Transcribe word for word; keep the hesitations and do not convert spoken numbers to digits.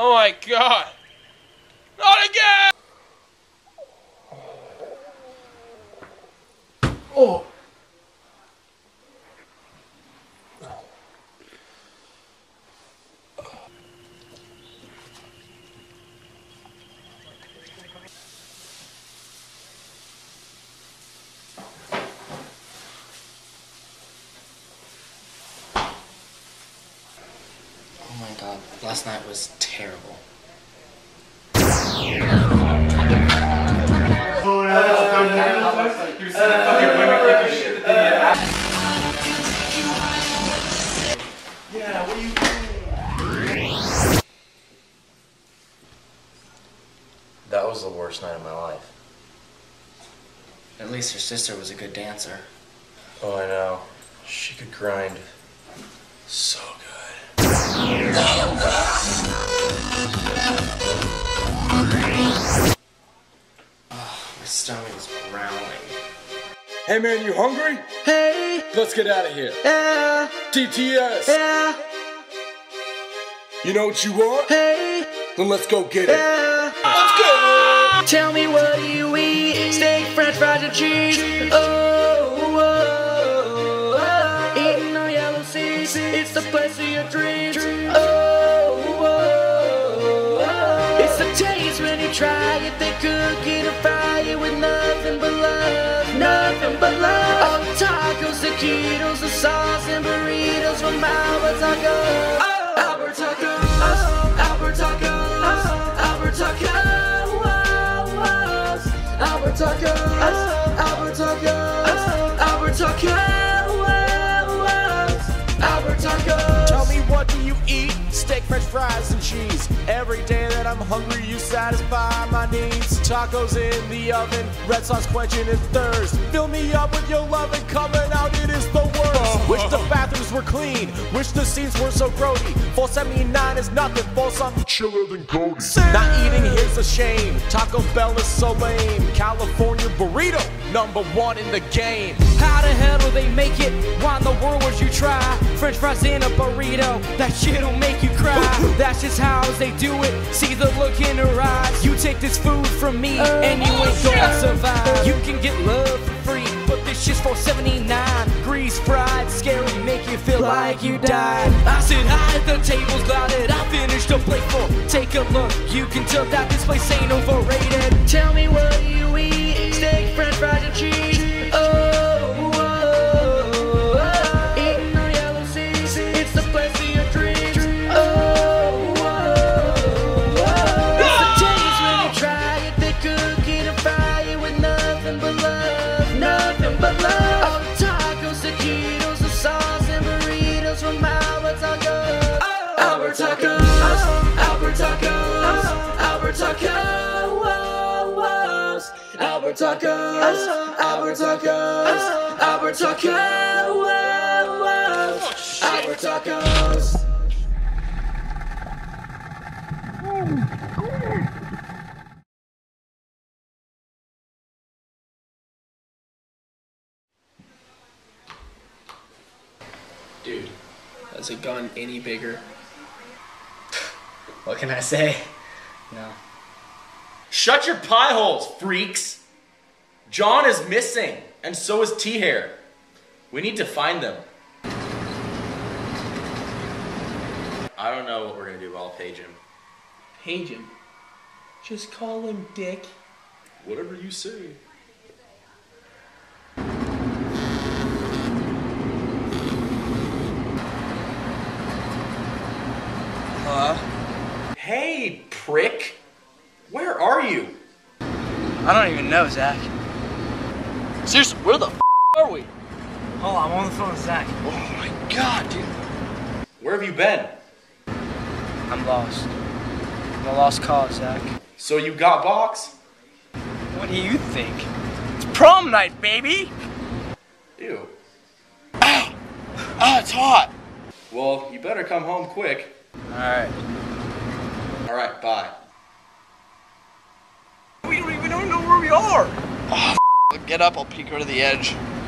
Oh my God! Not again! Oh! Oh my God, last night was terrible. Yeah, what are you doing? That was the worst night of my life. At least her sister was a good dancer. Oh, I know. She could grind so good. Oh, my stomach is growling. Hey man, you hungry? Hey, Let's get out of here. yeah, T T S. yeah, You know what you want? hey, Then let's go get it. yeah. Let's go! Tell me what do you eat? Steak, french fries, and cheese. Oh, oh, oh. Eating on yellow seas. It's the place of your dreams. Oh, oh, oh. It's the taste when you try it. They cook it and fry it with nothing but love. Nothing but love. All the tacos, the taquitos, the sauce, and burritos from Albert Tacos. Albert Tacos. Albert Tacos. Albert Tacos. Albert Tacos, Albert Tacos, Albert Tacos, Albert Tacos. Tell me, what do you eat? Steak, french fries, and cheese. Every day that I'm hungry, you satisfy my needs. Tacos in the oven, red sauce quenching his thirst. Fill me up with your love and coming out, it is the worst. Wish the bathrooms were clean, wish the scenes were so grody. four seventy-nine is nothing, for something chiller than Cody. Not eating here's a shame, Taco Bell is so lame. California burrito, number one in the game. How the hell do they make it? Why in the world would you try? French fries in a burrito, that shit'll make you cry. That's just how they do it, see the look in her eyes. You take this food from me, and you ain't gonna survive. You can get love for free, but this shit's four seventy-nine. Grease fried, scary, make you feel like you died. I sit high at the tables, clouded, I finished a plate full. Take a look, you can tell that this place ain't overrated. Tell me what do you eat? Steak, french fries, and cheese. Oh, oh, oh. Eating on yellow seas, it's the place of your dreams. Oh, oh, oh. It's the taste when you try it. They cook it and fry it with nothing but love. Nothing but love. All the tacos, the taquitos, the sauce, and burritos from Albert Tacos. Albert Tacos. Albert Tacos. Albert Tacos. Albert Tacos, Albert Tacos, Albert Tacos, Albert Tacos. Dude, has it gone any bigger? What can I say? No. Shut your pie holes, freaks! John is missing, and so is T-Hair. We need to find them. I don't know what we're gonna do, but I'll page him. Page him. Just call him Dick. Whatever you say. Huh? Hey, prick! Where are you? I don't even know, Zach. Seriously, where the f are we? Hold on, I'm on the phone with Zach. Oh my God, dude. Where have you been? I'm lost. I'm a lost cause, Zach. So you got Box? What do you think? It's prom night, baby! Ew. Ow! Ah, it's hot! Well, you better come home quick. Alright. Alright, bye. We don't even know where we are! Oh, f- get up, I'll peek over the edge.